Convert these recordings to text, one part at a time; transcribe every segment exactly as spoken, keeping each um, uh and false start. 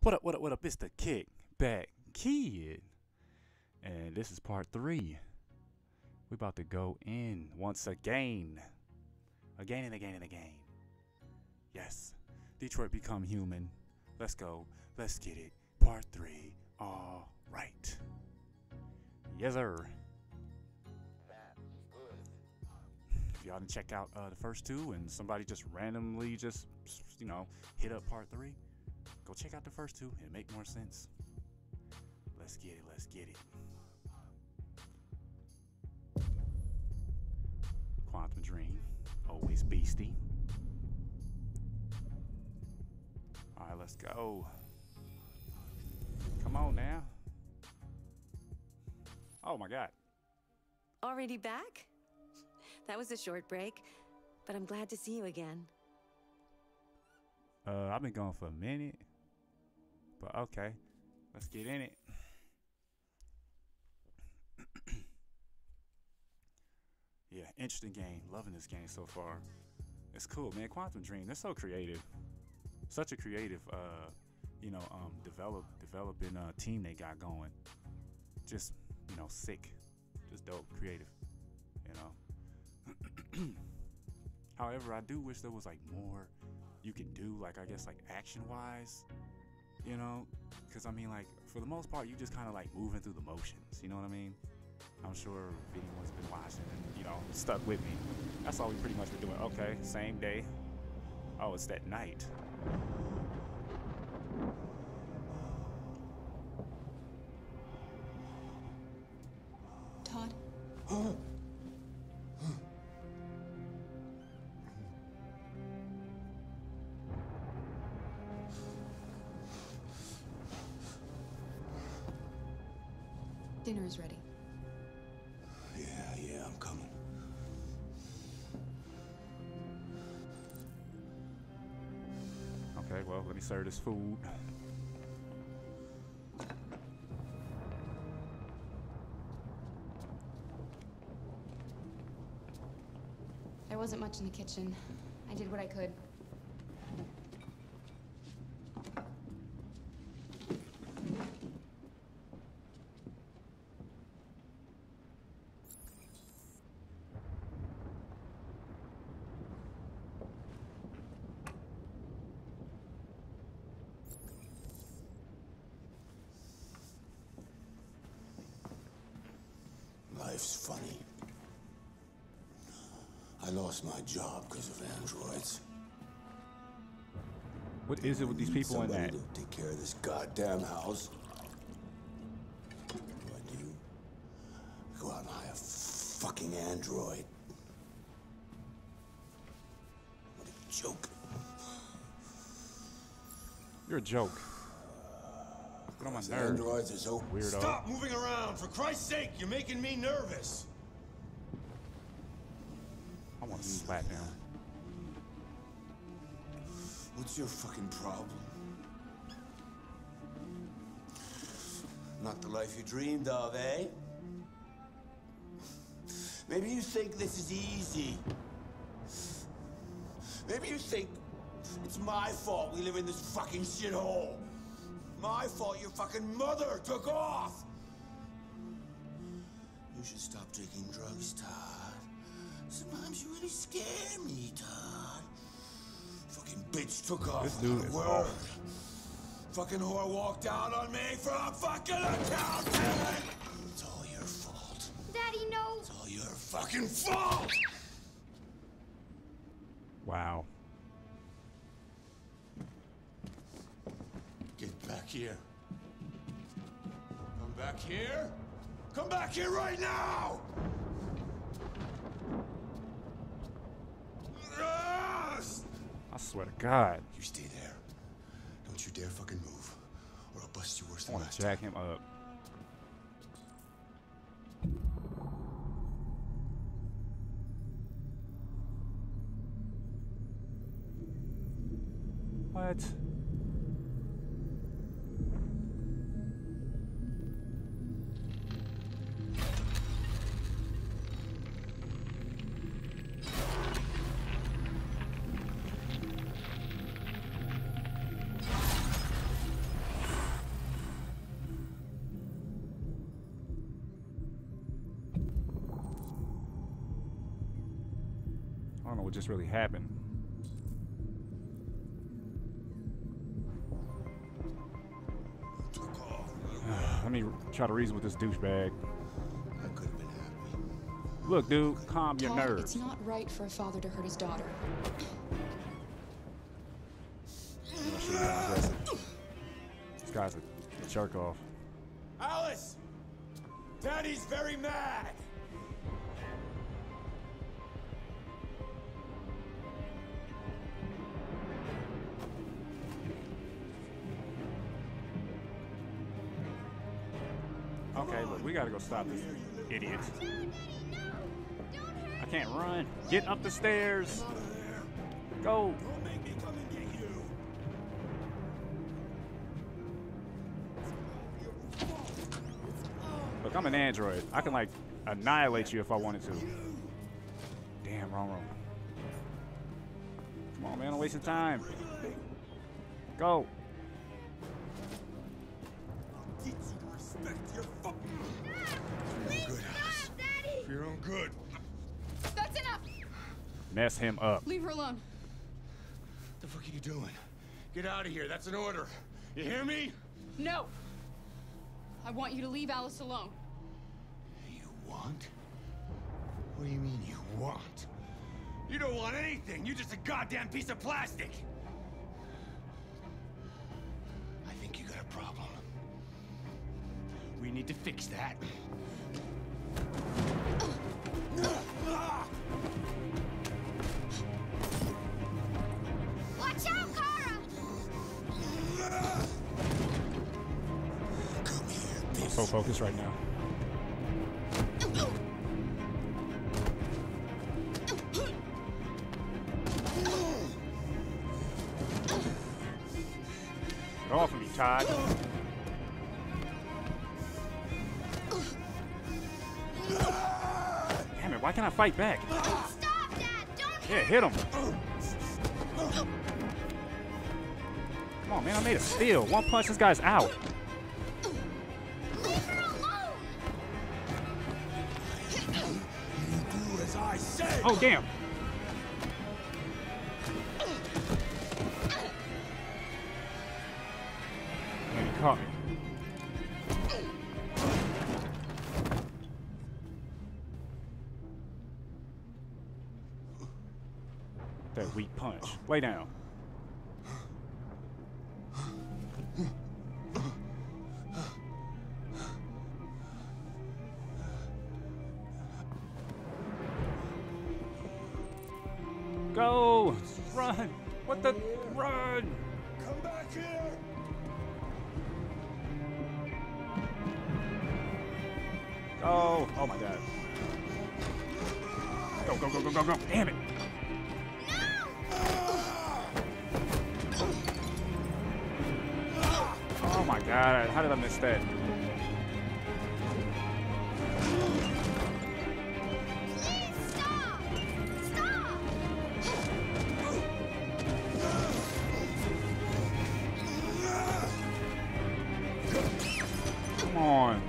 What up, what up, what up? It's the Kickback Kid. And this is part three. We about to go in once again. Again and again and again. Yes. Detroit Become Human. Let's go. Let's get it. Part three. All right. Yes, sir. If y'all didn't check out uh, the first two and somebody just randomly just, you know, hit up part three, go check out the first two. It'll make more sense. Let's get it. Let's get it. Quantum Dream. Always beastie. All right, let's go. Come on now. Oh my God. Already back? That was a short break, but I'm glad to see you again. Uh, I've been gone for a minute, but okay, let's get in it. Yeah, interesting game. Loving this game so far. It's cool, man. Quantum Dream, they're so creative. Such a creative, uh, you know, um, develop developing uh, team they got going. Just, you know, sick, just dope, creative, you know. However, I do wish there was like more you can do, like I guess like action wise, you know, because I mean, like for the most part you just kind of like moving through the motions, you know what I mean? I'm sure if anyone's been watching and, you know, stuck with me, that's all we pretty much been doing. Okay, same day. Oh, it's that night. Todd? Dinner is ready. Yeah, yeah, I'm coming. Okay, well, let me serve this food. There wasn't much in the kitchen. I did what I could. Life's funny. I lost my job because of androids. What is it with these people in Somebody that? to take care of this goddamn house. What do I do? Go out and hire a fucking android. What a joke. You're a joke. Get on my Those nerves. androids are so Weirdo. Stop moving around! For Christ's sake, you're making me nervous! I want to slap him. What's your fucking problem? Not the life you dreamed of, eh? Maybe you think this is easy. Maybe you think it's my fault we live in this fucking shithole. My fault your fucking mother took off. You should stop taking drugs, Todd. Sometimes you really scare me, Todd. Fucking bitch took off. This dude is Word. off. Fucking whore walked out on me for a fucking accountant. It's all your fault. Daddy, no! It's all your fucking fault. Wow. Get back here. Come back here. Come back here right now. Yes! I swear to God. You stay there. Don't you dare fucking move, or I'll bust you worse I than want last to time. jack him up. What? what just really happened. Let me try to reason with this douchebag. I could have been happy. Look, dude, calm your Todd, nerves. it's not right for a father to hurt his daughter. I should've been aggressive. This guy's a, a jerk off. Alice! Daddy's very mad! Okay, look, we gotta go stop this idiot. I can't run. Get up the stairs. Go. Don't make me come and get you! Look, I'm an android. I can, like, annihilate you if I wanted to. Damn, wrong room. Come on, man, I'm wasting time. Go. Teach you to respect your fucking... For your own good, Alice. For your own good. That's enough! Mess him up. Leave her alone. What the fuck are you doing? Get out of here, that's an order. You hear me? No! I want you to leave Alice alone. You want? What do you mean you want? You don't want anything. You're just a goddamn piece of plastic. I think you got a problem. We need to fix that. Watch out, Kara! Come here, I'm bitch. so focused right now. Get off of me, Todd. Damn it, why can't I fight back? Stop, Dad! Don't Yeah, hit him. Come on, man, I made a steal. One punch, this guy's out. leave her alone! You do as I say. Oh, damn. Man, he caught me. That weak punch. Lay down. Go! Run! What the? Run! Come back here. Go! Oh my god. Go, go, go, go, go, go. Damn it! Oh my god, how did I miss that? Please stop! Stop! Come on.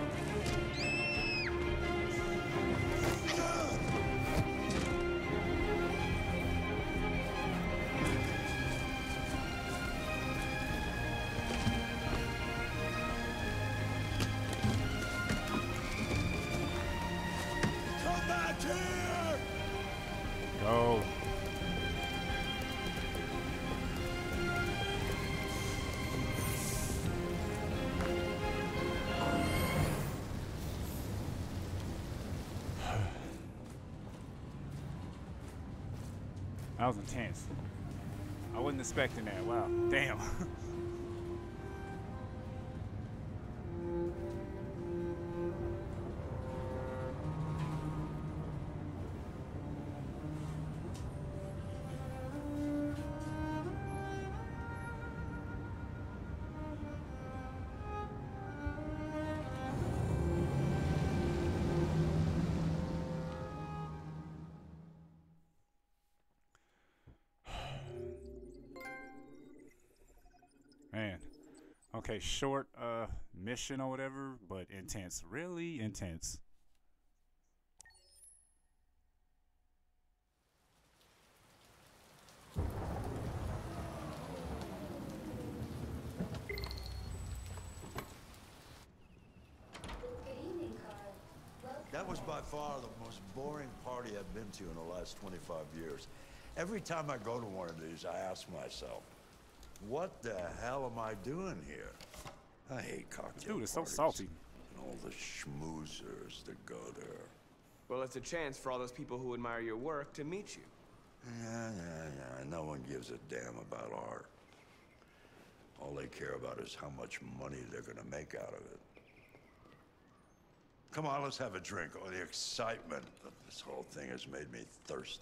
Come back here. Go. That was intense. I wasn't expecting that. Wow. Damn. Man. Okay, short uh mission or whatever, but intense. Really intense. was by far the most boring party I've been to in the last twenty-five years. Every time I go to one of these, I ask myself, what the hell am I doing here? I hate cocktail Dude, it's so parties. salty. And all the schmoozers that go there. Well, it's a chance for all those people who admire your work to meet you. Yeah, yeah, yeah. No one gives a damn about art. All they care about is how much money they're gonna make out of it. Come on, let's have a drink. Oh, the excitement of this whole thing has made me thirsty.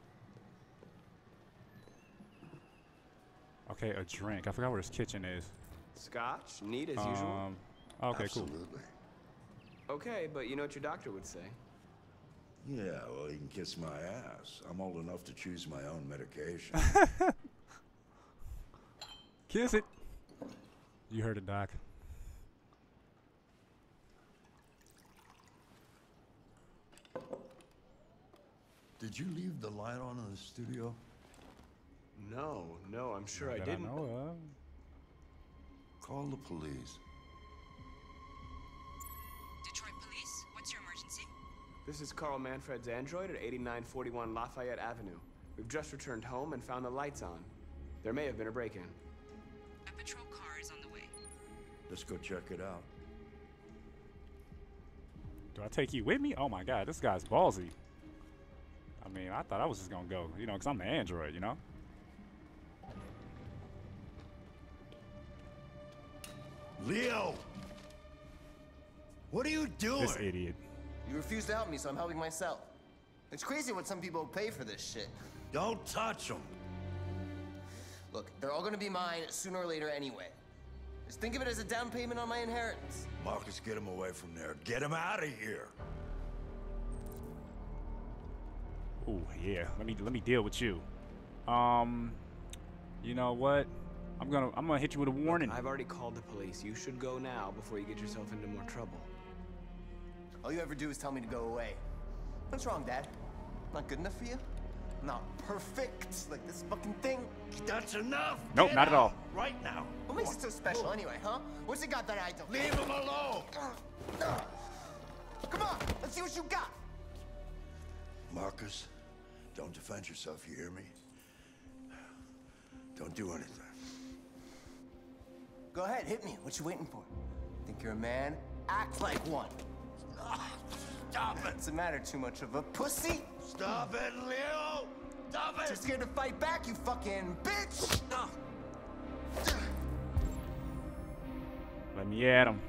Okay, a drink. I forgot where his kitchen is. Scotch, neat as usual. Um, okay, Absolutely. cool. Okay, but you know what your doctor would say. Yeah, well, he can kiss my ass. I'm old enough to choose my own medication. Kiss it. You heard it, Doc. Did you leave the light on in the studio? No, no, I'm sure I That didn't. I know of. Call the police. Detroit Police, what's your emergency? This is Carl Manfred's android at eighty-nine forty-one Lafayette Avenue. We've just returned home and found the lights on. There may have been a break-in. A patrol car is on the way. Let's go check it out. Do I take you with me? Oh my god, this guy's ballsy. I mean, I thought I was just gonna go, you know, because I'm the android, you know? Leo! What are you doing? This idiot. You refuse to help me, so I'm helping myself. It's crazy what some people pay for this shit. Don't touch him. Look, they're all gonna be mine sooner or later anyway. Just think of it as a down payment on my inheritance. Marcus, get him away from there. Get him out of here. Ooh, yeah. Let me let me deal with you. Um, you know what? I'm gonna I'm gonna hit you with a warning. I've already called the police. You should go now before you get yourself into more trouble. All you ever do is tell me to go away. What's wrong, Dad? Not good enough for you? Not perfect, like this fucking thing? That's enough. Nope, Get not at all. out Right now. What makes it so special anyway, huh? What's it got that I don't? Leave him alone. Come on, let's see what you got. Marcus, don't defend yourself, you hear me? Don't do anything. Go ahead, hit me. What you waiting for? Think you're a man? Act like one. Stop it. What's the matter? Too much of a pussy? Stop it, Leo. Stop You're it. scared to fight back, you fucking bitch! Let me at him.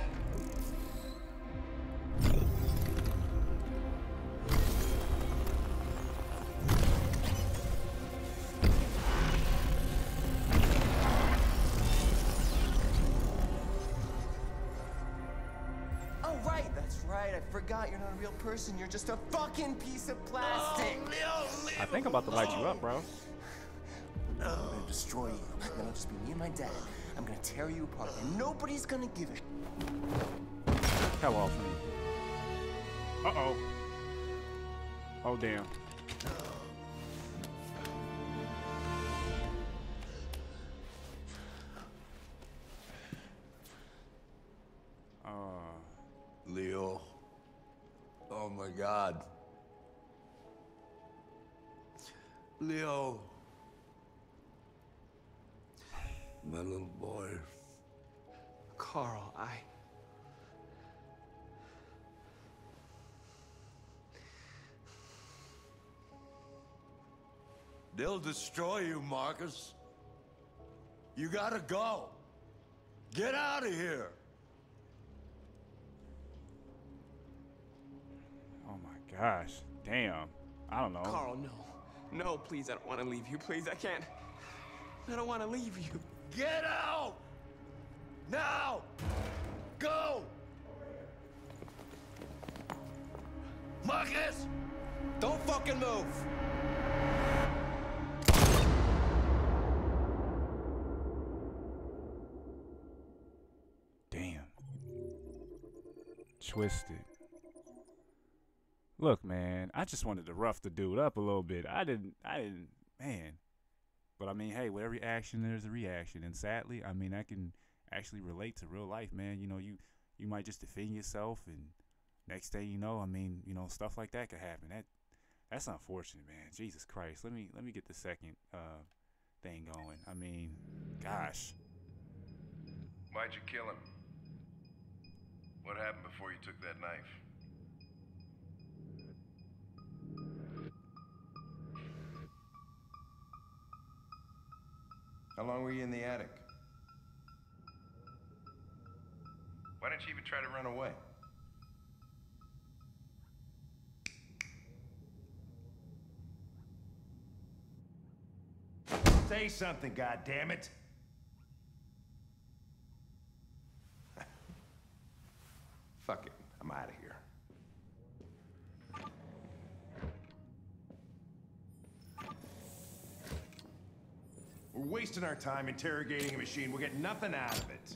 Oh, right, that's right. I forgot you're not a real person. You're just a fucking piece of plastic. Oh, Leo, leave I think him I'm about to light you alone. up, bro. I'm gonna destroy you. Then it'll just be me and my dad. I'm gonna tear you apart, and nobody's gonna give a sh- Hell off me. Uh-oh. Oh, damn. Uh, Leo. Oh my God. Leo. My little boy. Carl, I... They'll destroy you, Marcus. You gotta go. Get out of here. oh my gosh. Damn. I don't know. Carl, no. No, please, I don't want to leave you. Please, I can't. I don't want to leave you. Get out! Now! Go! Marcus! Don't fucking move! Damn. Twisted. Look, man, I just wanted to rough the dude up a little bit. I didn't, I didn't, man. But I mean, hey, with every action, there's a reaction. And sadly, I mean, I can actually relate to real life, man. You know, you, you might just defend yourself and, next day, you know, I mean, you know, stuff like that could happen. That that's unfortunate, man. Jesus Christ. Let me let me get the second uh thing going. I mean, gosh. Why'd you kill him? What happened before you took that knife? How long were you in the attic? Why didn't you even try to run away? Say something, goddammit! Fuck it, I'm out of here. We're wasting our time interrogating a machine. We'll get nothing out of it.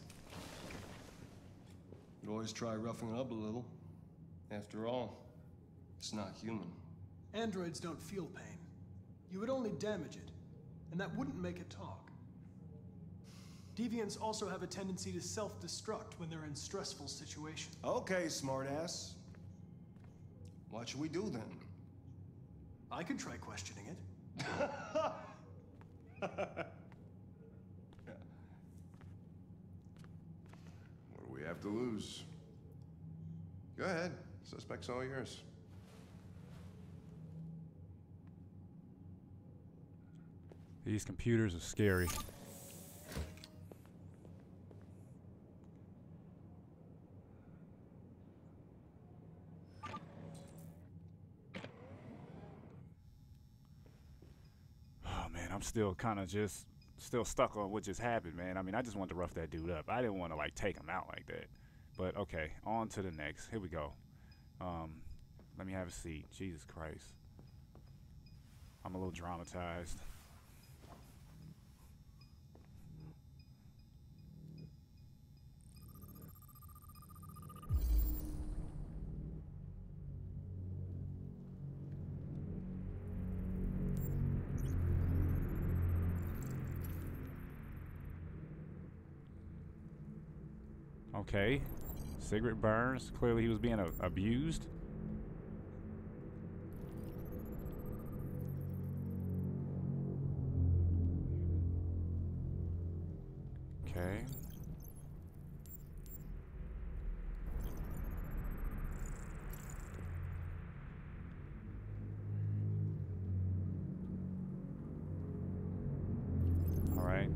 You always try roughing it up a little. After all, it's not human. Androids don't feel pain. You would only damage it, and that wouldn't make it talk. Deviants also have a tendency to self-destruct when they're in stressful situations. Okay, smartass. What should we do then? I could try questioning it. What do we have to lose? Go ahead. Suspect's all yours. These computers are scary. Oh man, I'm still kind of just still stuck on what just happened, man. I mean, I just wanted to rough that dude up. I didn't want to like take him out like that. But okay, on to the next. Here we go. Um, let me have a seat. Jesus Christ. I'm a little dramatized. Okay, cigarette burns. Clearly he was being uh, abused. Okay. All right.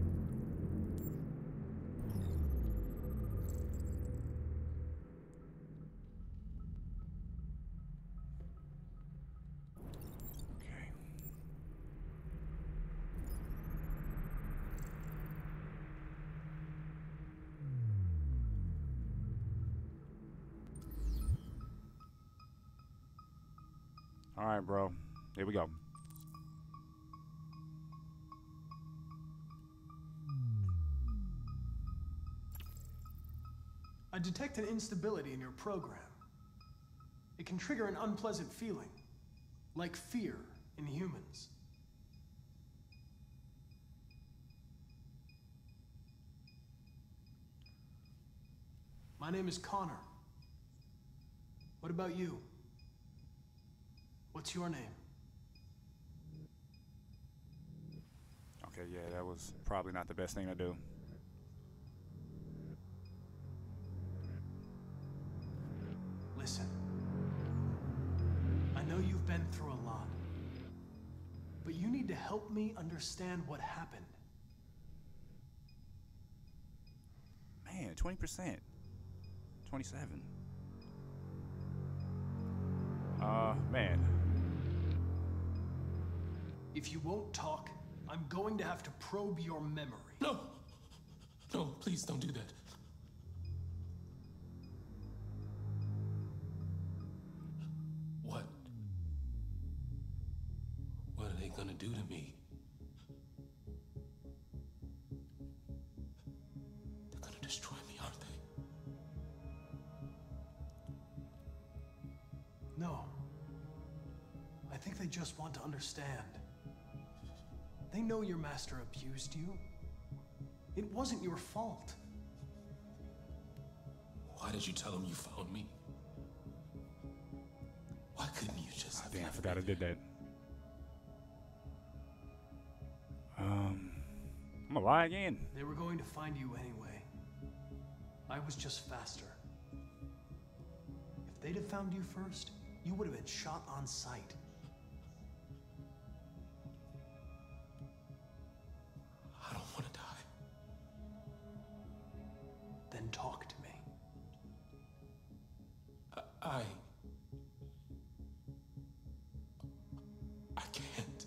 All right, bro. Here we go. I detect an instability in your program. It can trigger an unpleasant feeling, like fear in humans. My name is Connor. What about you? What's your name? Okay, yeah, that was probably not the best thing to do. Listen. I know you've been through a lot. But you need to help me understand what happened. Man, twenty percent. twenty-seven. Uh, man. If you won't talk, I'm going to have to probe your memory. No! No, please don't do that. What? What are they gonna do to me? They're gonna destroy me, aren't they? No. I think they just want to understand. They know your master abused you. It wasn't your fault. Why did you tell them you found me? Why couldn't you just? Oh, damn, I forgot I did that. Um, I'm gonna lie again. They were going to find you anyway. I was just faster. If they'd have found you first, you would have been shot on sight. I don't want to die. Then talk to me. I... I... I can't.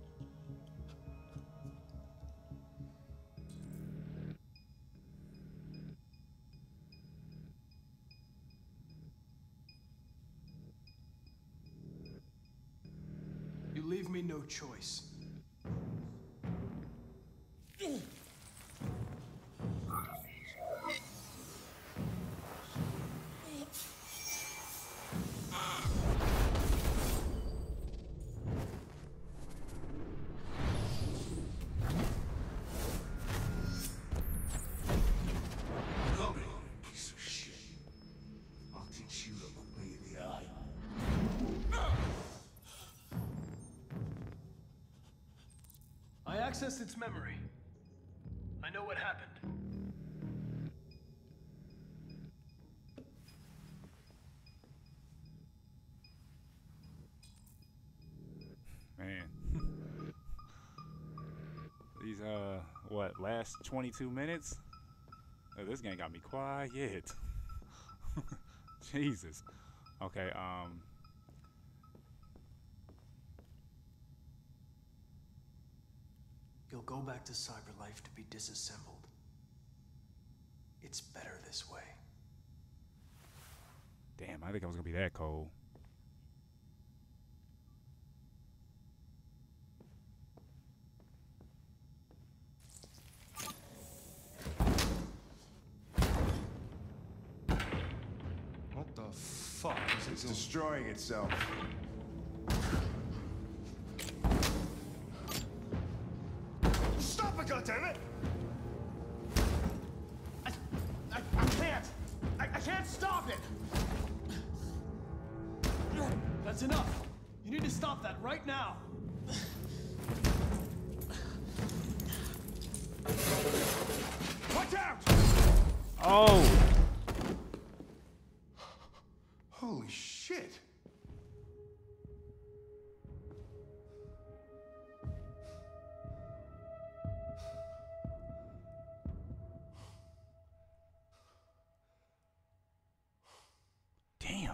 You leave me no choice. Piece of shit. I'll teach you to look me in the eye. I accessed its memory. I know what happened. Man. These, uh, what, last twenty-two minutes? Oh, this game got me quiet. Jesus. Okay, um... You'll go back to Cyberlife to be disassembled. It's better this way. Damn, I think I was gonna be that cold. What the fuck is it It's doing? destroying itself. Stop it, goddammit! I, I, I can't! I, I can't stop it! That's enough! You need to stop that right now! Watch out! Oh! Holy shit. Damn.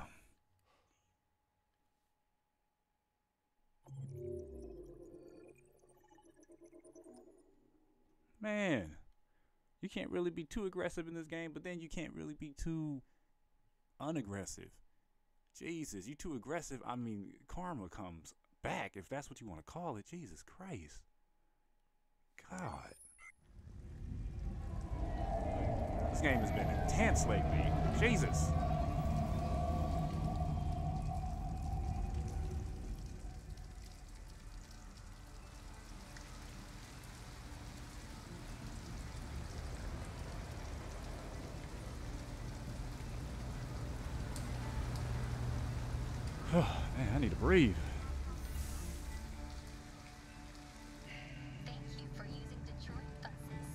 Man, you can't really be too aggressive in this game, but then you can't really be too unaggressive. Jesus, you too aggressive. I mean, karma comes back, if that's what you want to call it. Jesus Christ. God. This game has been intense lately. Jesus. Man, I need to breathe. Thank you for using Detroit buses.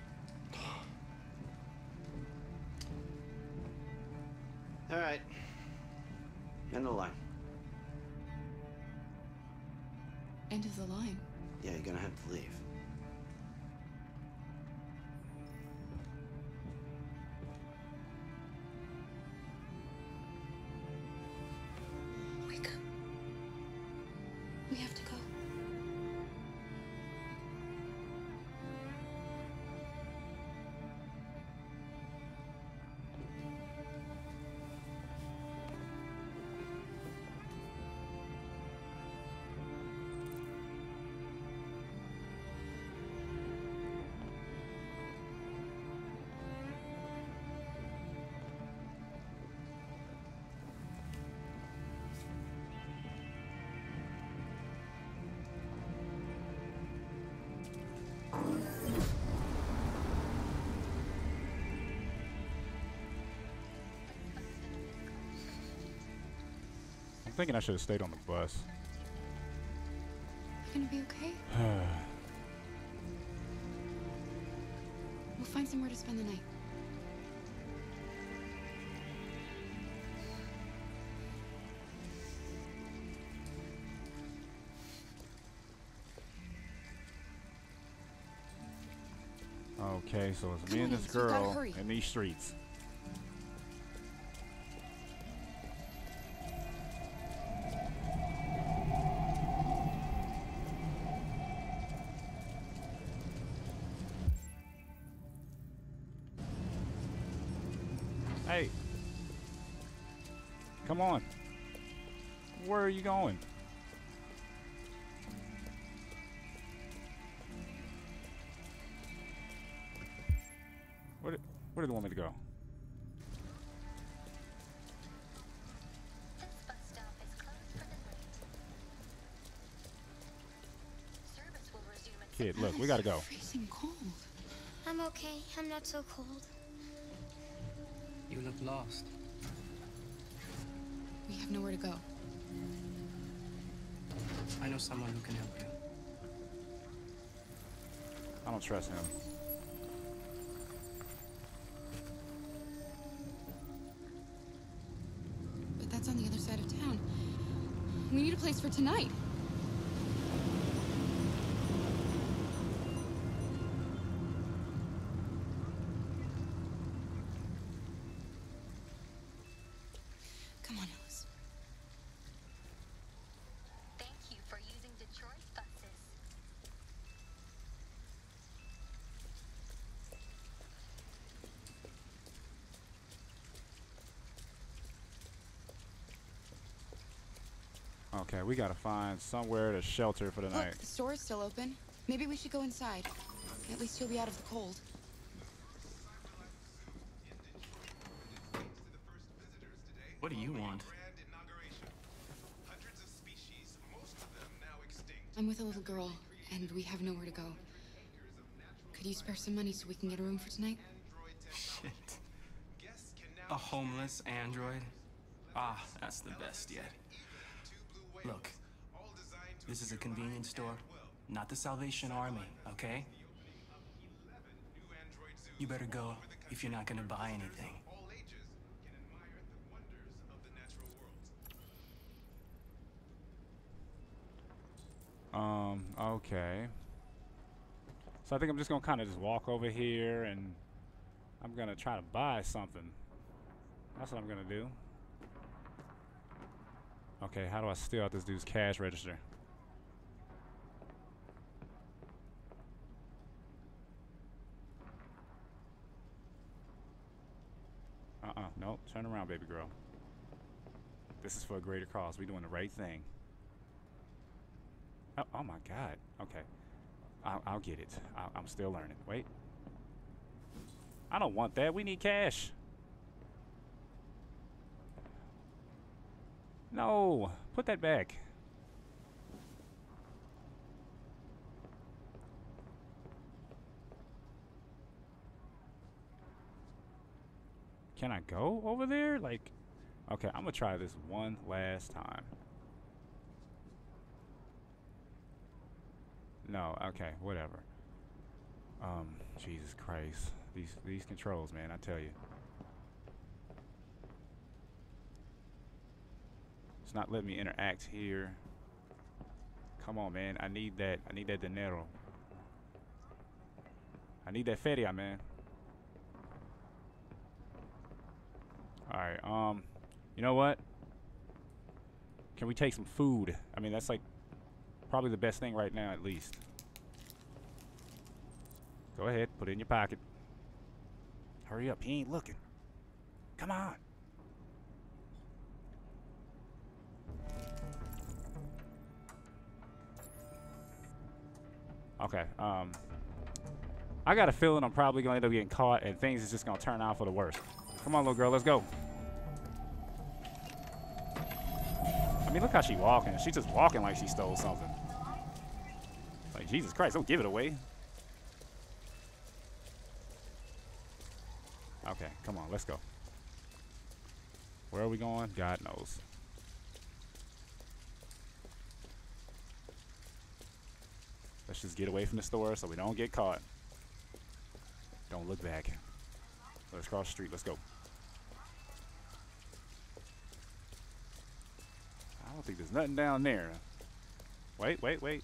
All right. End of the line. End of the line. Yeah, you're gonna have to leave. Wake up. We have to go. thinking I should have stayed on the bus. You gonna be okay? We'll find somewhere to spend the night. Okay, so it's Come me on, and this Alice, we gotta girl hurry. in these streets. Hey. Come on. Where are you going? Where did, where did they want me to go? This bus stop is closed for the night. Service will resume at Kid, look, we gotta go. Freezing cold. I'm okay. I'm not so cold. You look lost. We have nowhere to go. I know someone who can help you. I don't trust him. But that's on the other side of town. We need a place for tonight. Come on, Alice. Thank you for using Detroit buses. Okay, we gotta find somewhere to shelter for the Look, night. the store is still open. Maybe we should go inside. At least you'll be out of the cold. What do you want? I'm with a little girl, and we have nowhere to go. Could you spare some money so we can get a room for tonight? Shit. A homeless android? Ah, that's the best yet. Look, this is a convenience store, not the Salvation Army, okay? You better go if you're not gonna buy anything. Um, okay. So I think I'm just gonna kind of just walk over here and I'm gonna try to buy something. That's what I'm gonna do. Okay, how do I steal out this dude's cash register? Uh-uh, nope, turn around, baby girl. This is for a greater cause. We doing the right thing. Oh, oh my God. Okay. I'll, I'll get it. I'll, I'm still learning. Wait. I don't want that. We need cash. No. Put that back. Can I go over there? Like, okay, I'm gonna try this one last time. No, okay, whatever. Um, Jesus Christ. These these controls, man, I tell you. It's not letting me interact here. Come on, man. I need that. I need that dinero. I need that feria, man. Alright, um, you know what? Can we take some food? I mean, that's like probably the best thing right now, at least. Go ahead, put it in your pocket. Hurry up, he ain't looking. Come on. Okay, um, I got a feeling I'm probably gonna end up getting caught and things is just gonna turn out for the worst. Come on, little girl, let's go. I mean, look how she walking. She's just walking like she stole something. Like, Jesus Christ, don't give it away. Okay, come on, let's go. Where are we going? God knows. Let's just get away from the store so we don't get caught. Don't look back. Let's cross the street. Let's go. I don't think there's nothing down there. Wait, wait, wait.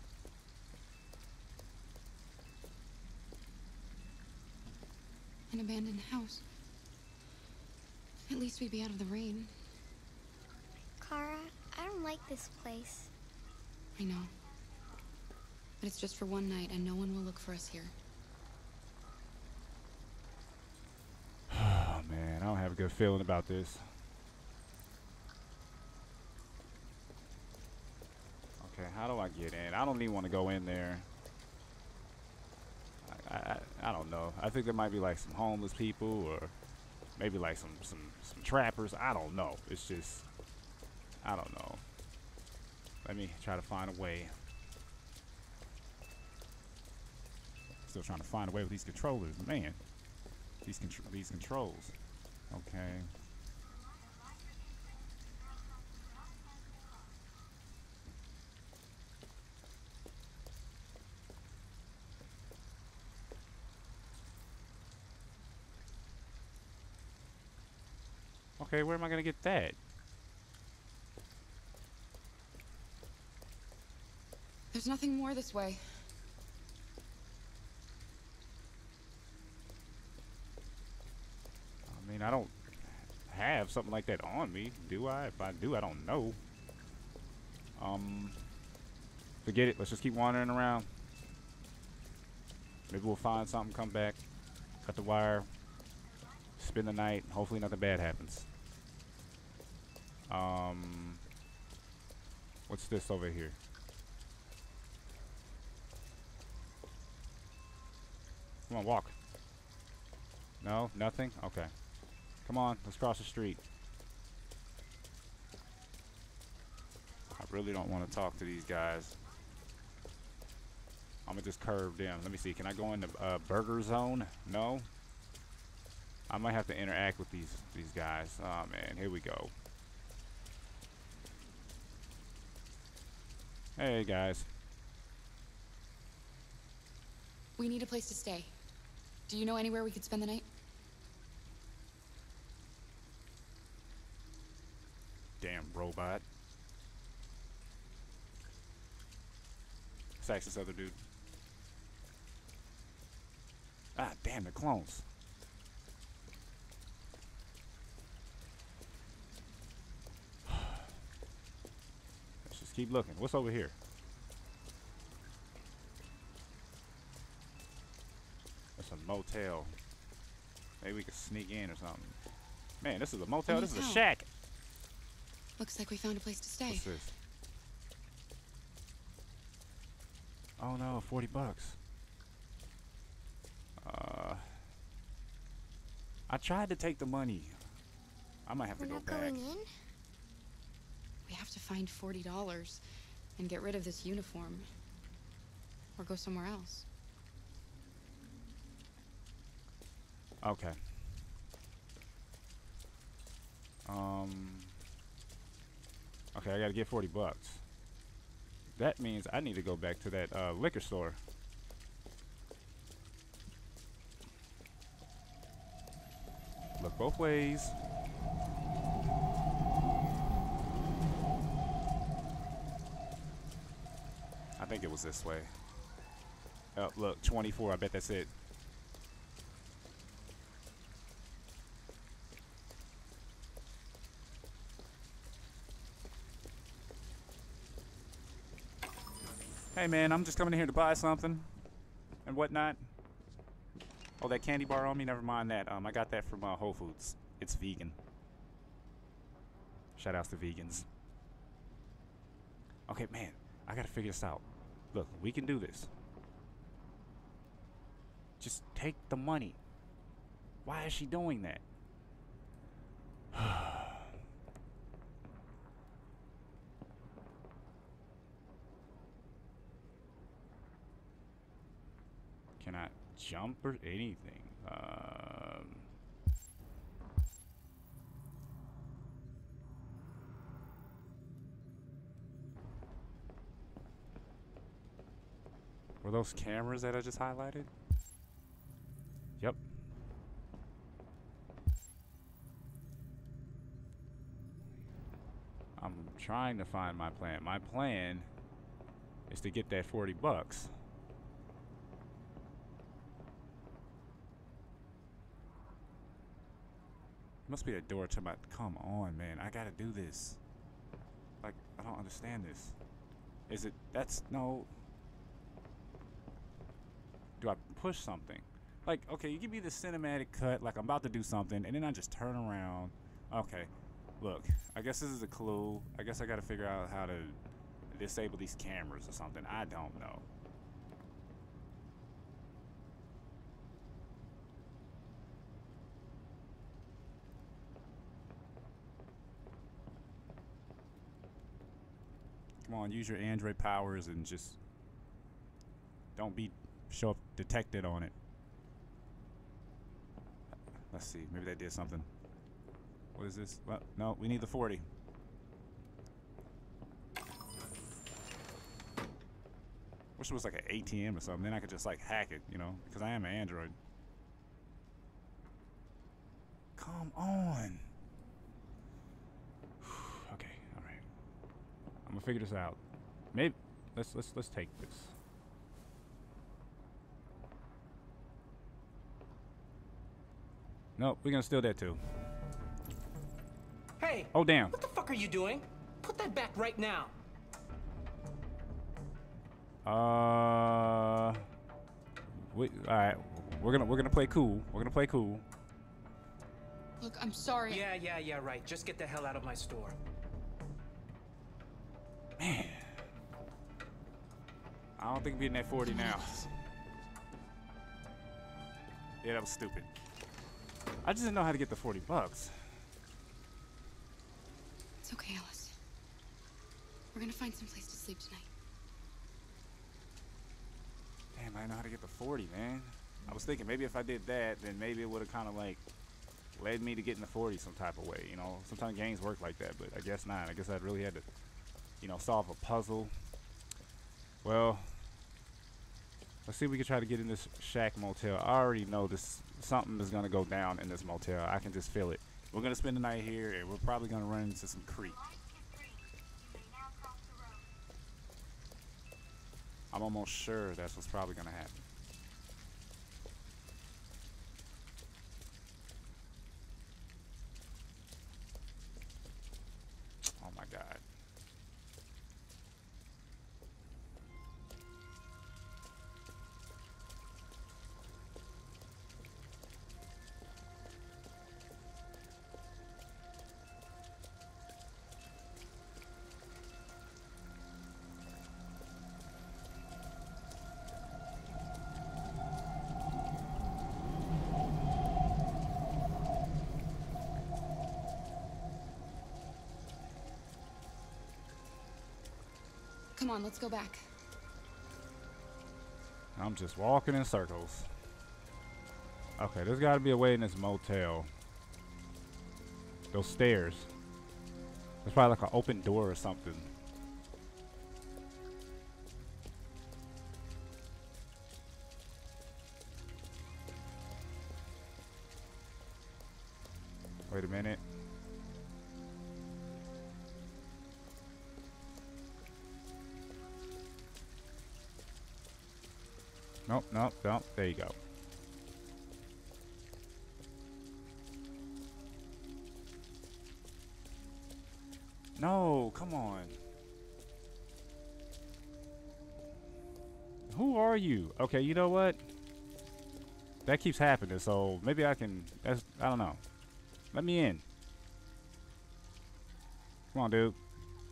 An abandoned house. At least we'd be out of the rain. Kara, I don't like this place. I know. But it's just for one night, and no one will look for us here. Oh, man. I don't have a good feeling about this. Okay, how do I get in? I don't even want to go in there. I, I, I don't know. I think there might be like some homeless people or maybe like some, some, some trappers. I don't know. It's just, I don't know. Let me try to find a way. Still trying to find a way with these controllers. Man, these, contr these controls. Okay. Okay, where am I gonna get that? There's nothing more this way. I mean, I don't have something like that on me, do I? If I do, I don't know. Um, forget it. Let's just keep wandering around. Maybe we'll find something, come back, cut the wire, spend the night. Hopefully nothing bad happens. Um, what's this over here? Come on, walk. No, nothing? Okay. Come on, let's cross the street. I really don't want to talk to these guys. I'm gonna just curve them. Let me see, can I go in the uh, burger zone? No? I might have to interact with these, these guys. Oh man, here we go. Hey guys. We need a place to stay. Do you know anywhere we could spend the night? Damn robot. Let's ask this other dude. Ah, damn, the clones. Let's just keep looking. What's over here? That's a motel. Maybe we could sneak in or something. Man, this is a motel. A this is a motel. shack. Looks like we found a place to stay. What's this? Oh no, forty bucks. Uh, I tried to take the money. I might have We're to go not back. going in? We have to find forty dollars and get rid of this uniform. Or go somewhere else. Okay. Um. Okay, I gotta get forty bucks. That means I need to go back to that uh, liquor store. Look both ways. I think it was this way. Oh, look, twenty-four. I bet that's it. Hey man, I'm just coming here to buy something and whatnot. Oh, that candy bar on me? Never mind that. Um, I got that from uh, Whole Foods. It's vegan. Shout outs to vegans. Okay, man, I gotta figure this out. Look, we can do this. Just take the money. Why is she doing that? Can I jump or anything? Um, Were those cameras that I just highlighted? Yep. I'm trying to find my plan. My plan is to get that forty bucks. Must be a door to my. Come on, man. I gotta do this. Like, I don't understand this. Is it. That's. No. Do I push something? Like, okay, you give me the cinematic cut, like I'm about to do something, and then I just turn around. Okay. Look, I guess this is a clue. I guess I gotta figure out how to disable these cameras or something. I don't know. Come on, use your Android powers and just don't be show up detected on it. Let's see, maybe they did something. What is this? Well, no, we need the forty. Wish it was like an A T M or something. Then I could just like hack it, you know, because I am an Android. Come on. Okay, all right. I'm gonna figure this out. Maybe let's let's let's take this. Nope, we're gonna steal that too. Hey! Oh damn! What the fuck are you doing? Put that back right now. Uh, we all right. We're gonna we're gonna play cool. We're gonna play cool. Look, I'm sorry. Yeah, yeah, yeah, right. Just get the hell out of my store. Man, I don't think we're getting that forty now. Yeah, that was stupid. I just didn't know how to get the forty bucks. It's okay, Alice. We're gonna find some place to sleep tonight. Damn, I didn't know how to get the forty, man. I was thinking maybe if I did that, then maybe it would have kind of like led me to getting the forty some type of way. You know, sometimes games work like that, but I guess not. I guess I'd really had to, you know, solve a puzzle. Well, let's see if we can try to get in this shack motel. I already know this something is gonna go down in this motel. I can just feel it. We're gonna spend the night here, and we're probably gonna run into some creep. I'm almost sure that's what's probably gonna happen. Oh my God. Come on, let's go back. I'm just walking in circles. Okay, there's got to be a way in this motel. Those stairs. There's probably like an open door or something. Wait a minute. Nope, nope, nope. There you go. No, come on. Who are you? Okay, you know what? That keeps happening, so maybe I can. That's, I don't know. Let me in. Come on, dude.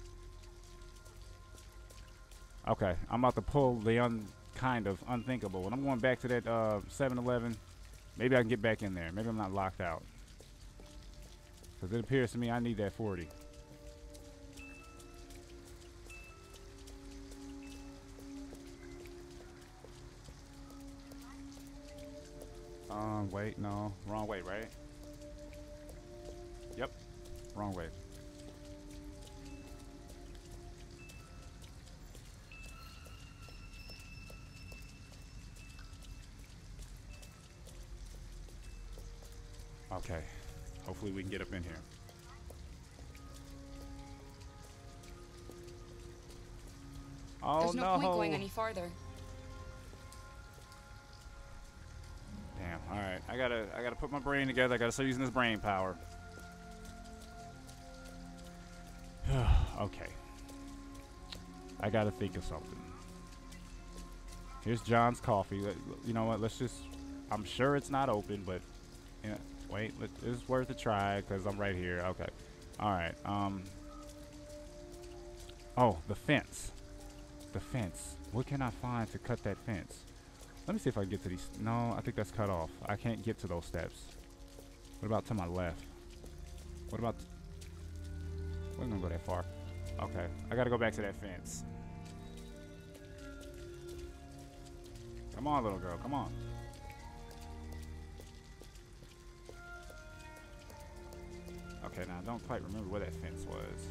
Okay, I'm about to pull the un. Kind of unthinkable. When I'm going back to that uh, seven eleven, maybe I can get back in there. Maybe I'm not locked out. Because it appears to me I need that forty. Um, wait, no. Wrong way, right? Yep. Wrong way. Okay. Hopefully we can get up in here. Oh, There's no, no point going any farther. Damn. All right. I gotta. I gotta put my brain together. I gotta start using this brain power. Okay. I gotta think of something. Here's John's coffee. You know what? Let's just. I'm sure it's not open, but you know, wait. Let, it's worth a try because I'm right here. Okay. All right. Um. Oh, the fence. The fence. What can I find to cut that fence? Let me see if I can get to these. No, I think that's cut off. I can't get to those steps. What about to my left? What about? We're gonna go that far. Okay, I gotta go back to that fence. Come on, little girl. Come on. Okay, now I don't quite remember where that fence was.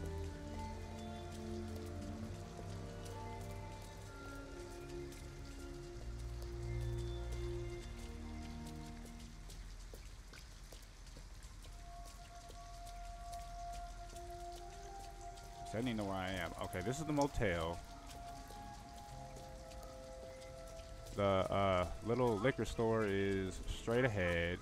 I need to know where I am. Okay, this is the motel. The uh, little liquor store is straight ahead.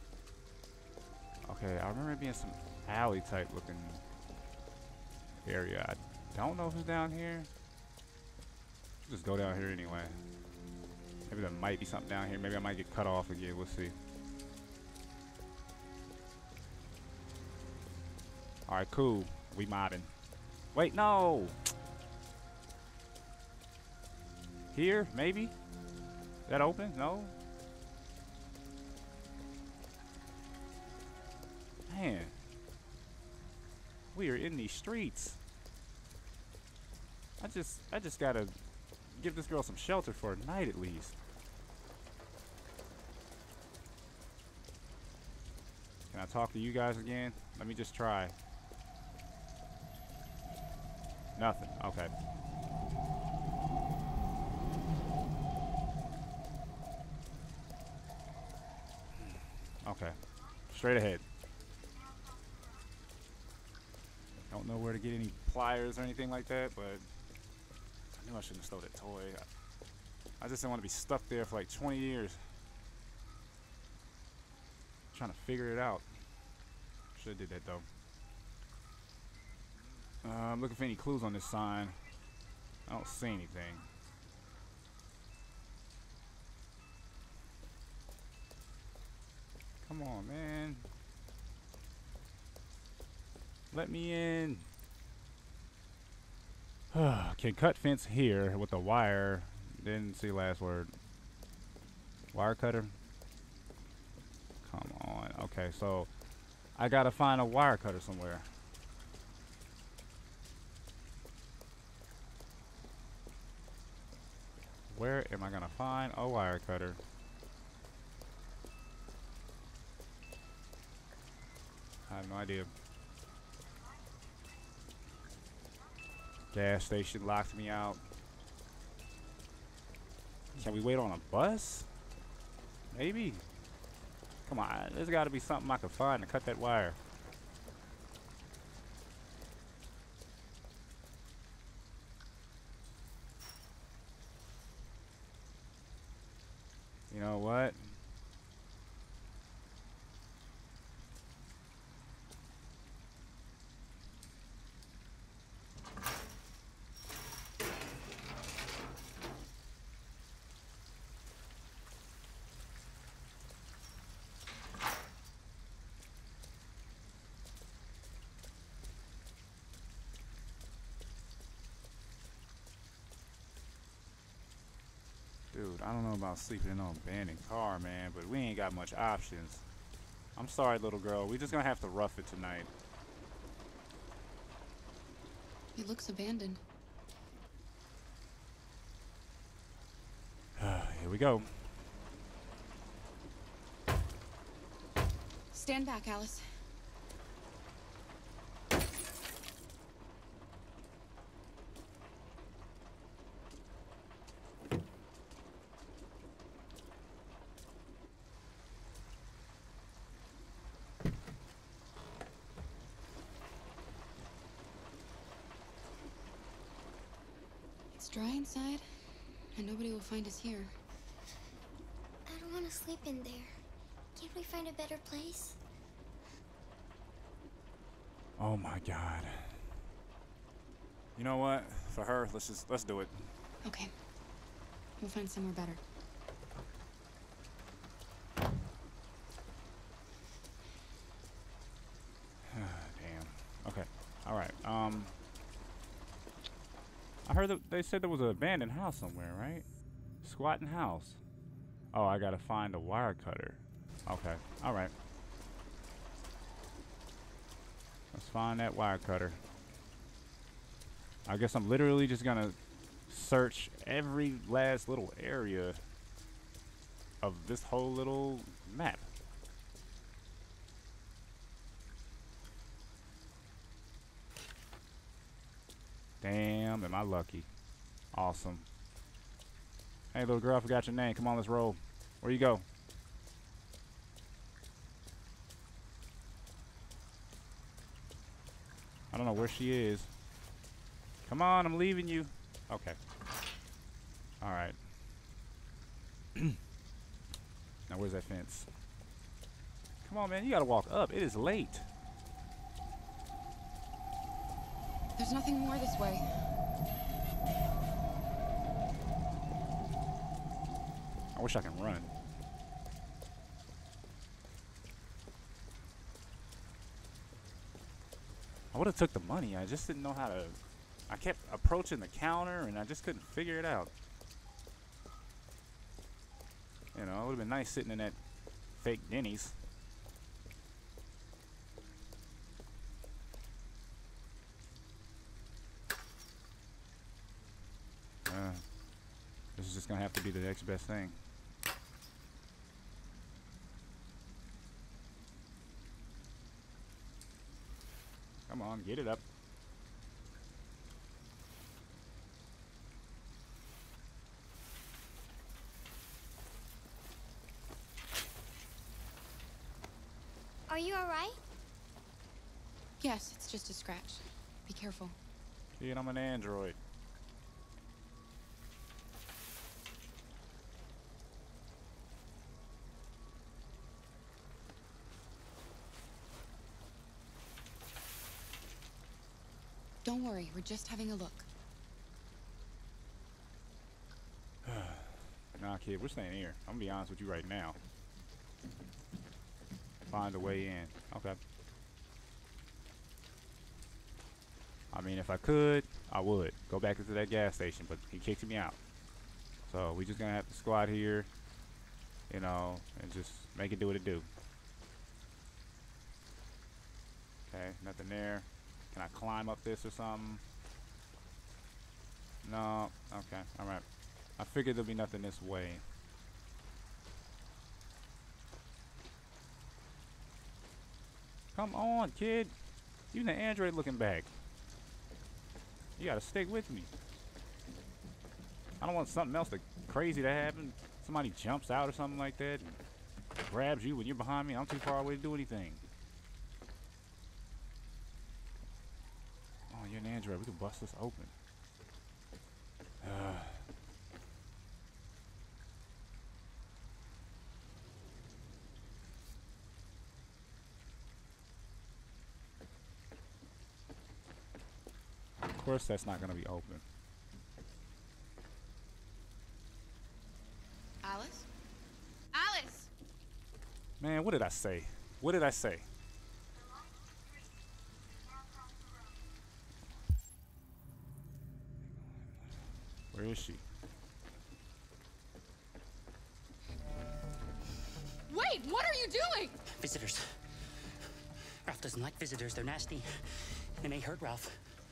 Okay, I remember it being some alley type looking area. I don't know if it's down here. Just go down here anyway. Maybe there might be something down here. Maybe I might get cut off again. We'll see. Alright, cool. We modding. Wait, no! Here, maybe? That open? No? Man. We are in these streets. I just, I just gotta give this girl some shelter for a night at least. Can I talk to you guys again? Let me just try. Nothing. Okay. Okay. Straight ahead. Don't know where to get any pliers or anything like that, but I knew I shouldn't have stole that toy. I, I just didn't want to be stuck there for like twenty years. Trying to figure it out. Should have did that though. Uh, I'm looking for any clues on this sign. I don't see anything. Come on, man. Let me in. Can cut fence here with a wire. Didn't see last word. Wire cutter. Come on. Okay, so I gotta find a wire cutter somewhere. Where am I gonna find a wire cutter? I have no idea. Gas station locked me out. Can we wait on a bus? Maybe. Come on, there's gotta be something I can find to cut that wire. You know what? Dude, I don't know about sleeping in an abandoned car, man, but we ain't got much options. I'm sorry, little girl. We're just gonna have to rough it tonight. It looks abandoned. Here we go. Stand back, Alice. dry inside, and nobody will find us here. I don't want to sleep in there. Can't we find a better place? Oh my God. You know what? For her, let's just let's do it. Okay. We'll find somewhere better. Damn. Okay. All right. Um. I heard that they said there was an abandoned house somewhere, right? Squatting house. Oh, I gotta find a wire cutter. Okay. All right. Let's find that wire cutter. I guess I'm literally just gonna search every last little area of this whole little map. Damn, am I lucky. Awesome. Hey, little girl, I forgot your name. Come on, let's roll. Where you go? I don't know where she is. Come on, I'm leaving you. Okay. All right. Now, where's that fence? Come on, man. You gotta walk up. It is late. There's nothing more this way. I wish I could run. I would have took the money. I just didn't know how to. I kept approaching the counter and I just couldn't figure it out. You know, it would have been nice sitting in that fake Denny's. Uh, this is just gonna have to be the next best thing. Come on, get it up. Are you alright? Yes, it's just a scratch. Be careful. Kid, I'm an android. Don't worry, we're just having a look. Nah, kid, we're staying here. I'm gonna be honest with you right now. Find a way in. Okay. I mean, if I could, I would go back into that gas station, but he kicked me out. So we just gonna have to squat here, you know, and just make it do what it do. Okay, nothing there. Can I climb up this or something? No. Okay. All right. I figured there'll be nothing this way. Come on, kid. Even the android looking back. You gotta stick with me. I don't want something else to crazy to happen. Somebody jumps out or something like that and grabs you when you're behind me. I'm too far away to do anything. Oh, you're an android. We can bust this open. Uh. Of course, that's not going to be open. Alice? Alice! Man, what did I say? What did I say? Where is she? Wait, what are you doing? Visitors. Ralph doesn't like visitors. They're nasty. They may hurt Ralph.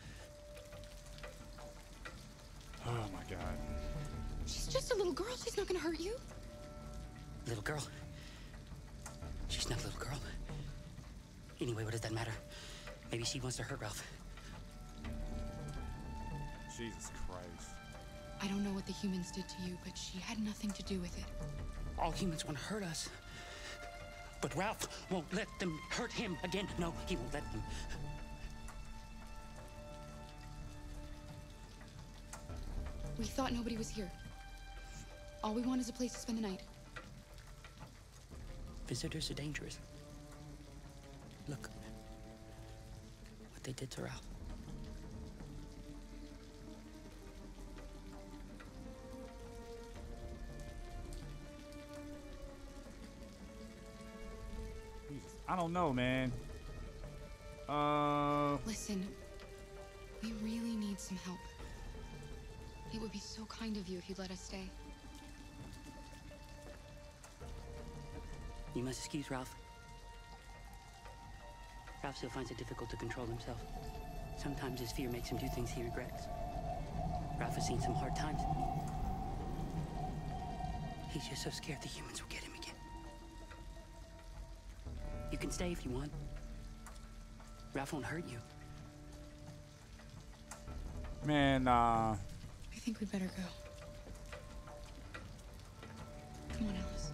Oh my God. She's just a little girl. She's not gonna hurt you. Little girl? She's not a little girl. Anyway, what does that matter? Maybe she wants to hurt Ralph. Jesus Christ. I don't know what the humans did to you, but she had nothing to do with it. All humans want to hurt us. But Ralph won't let them hurt him again. No, he won't let them. We thought nobody was here. All we want is a place to spend the night. Visitors are dangerous. Look. What they did to Ralph. I don't know, man. Uh. Listen, we really need some help. It would be so kind of you if you'd let us stay. You must excuse Ralph. Ralph still finds it difficult to control himself. Sometimes his fear makes him do things he regrets. Ralph has seen some hard times. He's just so scared the humans will get him again. You can stay if you want. Ralph won't hurt you. Man, uh... I think we'd better go. Come on, Alice.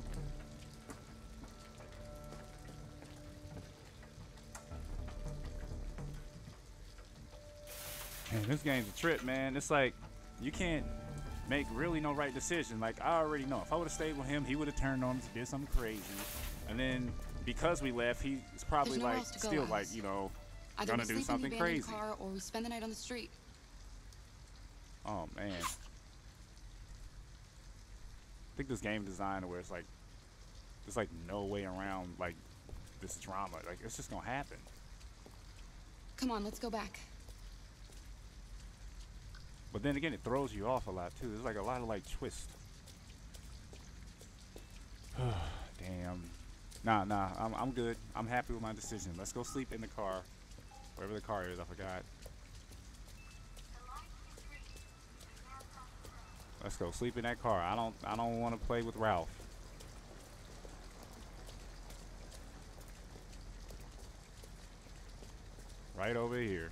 Man, this game's a trip, man. It's like, you can't make really no right decision. Like, I already know. If I would have stayed with him, he would have turned on us, did something crazy. And then, because we left, he's probably, There's nowhere like, else to go, still, Alice. like, you know, Either gonna we do sleep something in the abandoned crazy. car, or we spend the night on the street. Oh, man. I think this game designed where it's like, there's like no way around like this drama. Like, it's just gonna happen. Come on, let's go back. But then again, it throws you off a lot too. There's like a lot of like twists. Damn. Nah, nah. I'm I'm good. I'm happy with my decision. Let's go sleep in the car, wherever the car is. I forgot. Let's go sleep in that car. I don't I don't want to play with Ralph. Right over here.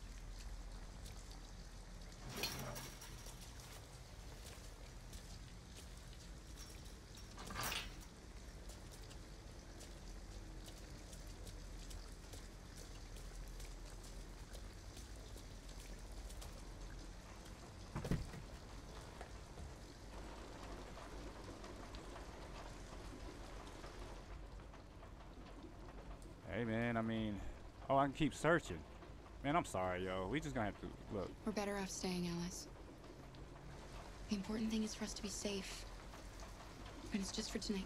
Hey man, I mean, oh, I can keep searching. Man, I'm sorry, yo. We just gonna have to look. We're better off staying, Alice. The important thing is for us to be safe. And it's just for tonight.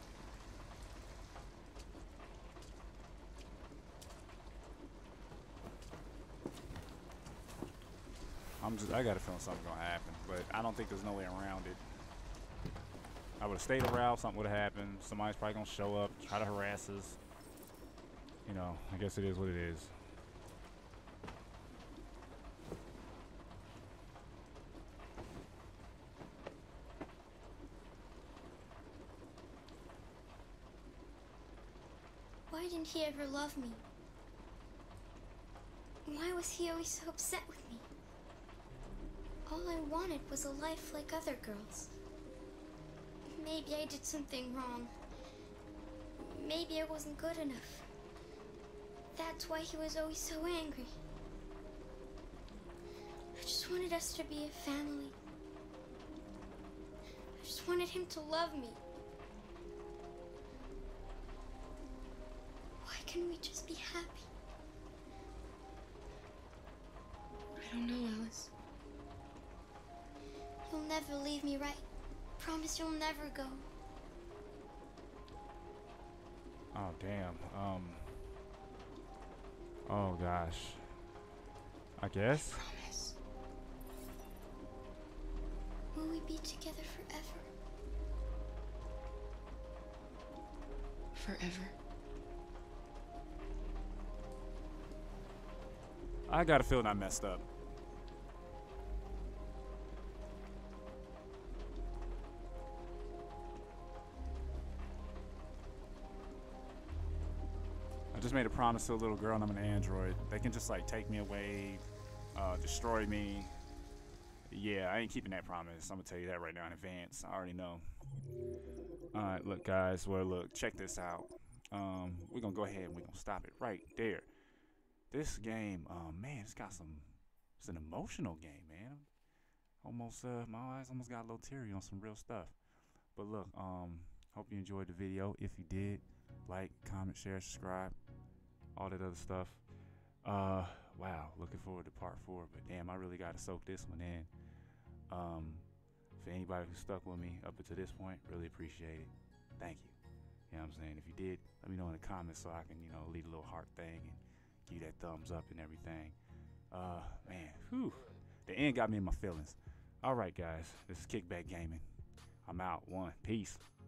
I'm just, I got a feeling something's gonna happen, but I don't think there's no way around it. I would have stayed around, something would have happened. Somebody's probably gonna show up, try to harass us. You know, I guess it is what it is. Why didn't he ever love me? Why was he always so upset with me? All I wanted was a life like other girls. Maybe I did something wrong. Maybe I wasn't good enough. That's why he was always so angry. I just wanted us to be a family. I just wanted him to love me. Why can't we just be happy? I don't know, Alice. You'll never leave me, right? Promise you'll never go. Oh damn. Um. Oh gosh. I guess. Promise. Will we be together forever? Forever. I got a feeling I messed up. I just made a promise to a little girl and I'm an android. They can just like take me away, uh, destroy me. Yeah, I ain't keeping that promise. I'm gonna tell you that right now in advance. I already know. Alright, look guys, well look, check this out. Um, we're gonna go ahead and we're gonna stop it right there. This game, um, man, it's got some, it's an emotional game, man. almost uh my eyes almost got a little teary on some real stuff. But look, um, hope you enjoyed the video. If you did, like, comment, share, subscribe, all that other stuff. Uh, wow, looking forward to part four. But damn, I really got to soak this one in. Um, for anybody who stuck with me up until this point, really appreciate it. Thank you. You know what I'm saying? If you did, let me know in the comments so I can, you know, leave a little heart thing and give you that thumbs up and everything. Uh, man, whew. The end got me in my feelings. All right, guys, this is Kickback Gaming. I'm out. One. Peace.